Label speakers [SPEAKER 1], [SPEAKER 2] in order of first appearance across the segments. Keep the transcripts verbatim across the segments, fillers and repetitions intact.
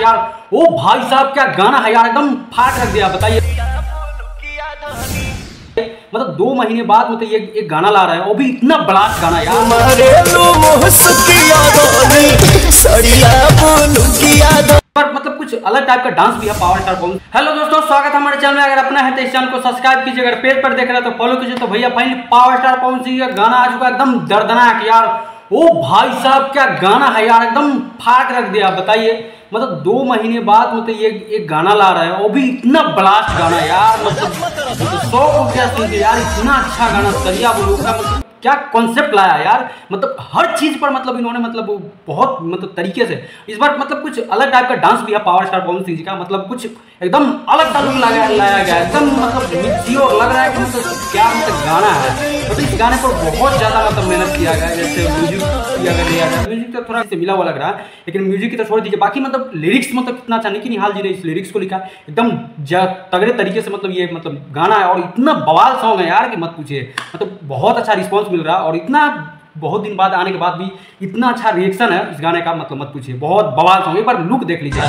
[SPEAKER 1] यार। ओ भाई साहब क्या गाना है यार, एकदम फाड़ रख दिया। बताइए मतलब दो महीने बाद मतलब ये एक गाना ला रहा है, वो भी इतना बड़ा गाना यार। पर मतलब कुछ अलग टाइप का डांस भी है पावर स्टार पवन। हेलो दोस्तों, स्वागत है हमारे चैनल में। अगर अपना है तो इस चैनल को सब्सक्राइब कीजिए, अगर पेज पर देख रहे हैं तो फॉलो कीजिए। तो भैया finally power star Pawan Singh का गाना आ चुका, एकदम दर्दनाक यार। ओ भाई साहब क्या गाना है यार, एकदम फाड़ रख दिया। बताइए मतलब दो महीने बाद मतलब ये एक गाना ला रहा है, वो भी इतना ब्लास्ट गाना यार। मतलब सौ रुपया सुन के यार, इतना अच्छा गाना सरिया बोलो का मतलब क्या कॉन्सेप्ट लाया यार। मतलब हर चीज पर मतलब इन्होंने मतलब बहुत मतलब तरीके से इस बार मतलब कुछ अलग टाइप का डांस भी है पावर स्टार पवन सिंह जी का। मतलब कुछ एकदम अलग सा लुक लगाया लाया गया, एकदम मतलब मिक्सियोर लग रहा है कि मतलब क्या मतलब गाना है। मतलब इस गाने पर बहुत ज्यादा मतलब मेहनत किया गया, जैसे म्यूजिक किया गया। म्यूजिक तो थोड़ा से मिला हुआ लग रहा है, लेकिन म्यूजिक की तो छोड़ दीजिए, बाकी मतलब लिरिक्स मतलब कितना अच्छा निकी निहाल जी ने इस लिरिक्स को लिखा एकदम तगड़े तरीके से। मतलब ये मतलब गाना है और इतना बवाल सॉन्ग है यार कि मत पूछिए। मतलब बहुत अच्छा रिस्पॉन्स मिल रहा है और इतना बहुत दिन बाद आने के बाद भी इतना अच्छा रिएक्शन है इस गाने का, मतलब मत पूछिए। बहुत बवाल सॉन्ग, एक बार लुक देख लीजिए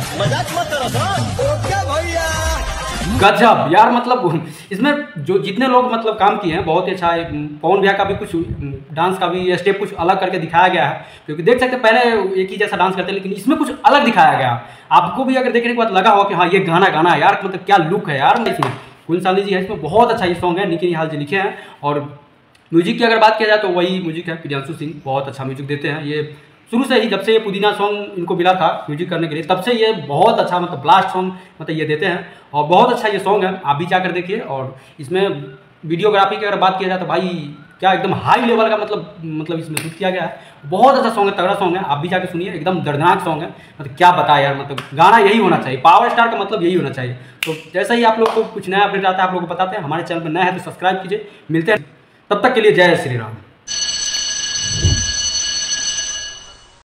[SPEAKER 1] गजब यार। मतलब इसमें जो जितने लोग मतलब काम किए हैं बहुत ही अच्छा है। पवन भैया का भी कुछ डांस का भी स्टेप कुछ अलग करके दिखाया गया है, क्योंकि देख सकते हैं पहले एक ही जैसा डांस करते हैं, लेकिन इसमें कुछ अलग दिखाया गया। आपको भी अगर देखने के बाद लगा होगा कि हाँ ये गाना गाना है यार, मतलब क्या लुक है यार। इसमें कुल साली जी है, इसमें बहुत अच्छा ये सॉन्ग है, निकी निहाल जी लिखे हैं। और म्यूजिक की अगर बात किया जाए तो वही म्यूजिक है प्रियांशु सिंह, बहुत अच्छा म्यूजिक देते हैं। ये शुरू से ही जब से ये पुदीना सॉन्ग इनको मिला था म्यूजिक करने के लिए, तब से ये बहुत अच्छा मतलब ब्लास्ट सॉन्ग मतलब ये देते हैं और बहुत अच्छा ये सॉन्ग है। आप भी जाकर देखिए। और इसमें वीडियोग्राफी की अगर बात किया जाए तो भाई क्या एकदम हाई लेवल का मतलब मतलब इसमें शूट किया गया है। बहुत अच्छा सॉन्ग है, तगड़ा सॉन्ग है, आप भी जाकर सुनिए, एकदम दर्दनाक सॉन्ग है। मतलब क्या बताया यार, मतलब गाना यही होना चाहिए, पावर स्टार का मतलब यही होना चाहिए। तो जैसा ही आप लोग को कुछ नया अपडेट आता है आप लोग को बताते हैं। हमारे चैनल पर नया है तो सब्सक्राइब कीजिए। मिलते हैं, तब तक के लिए जय श्री राम।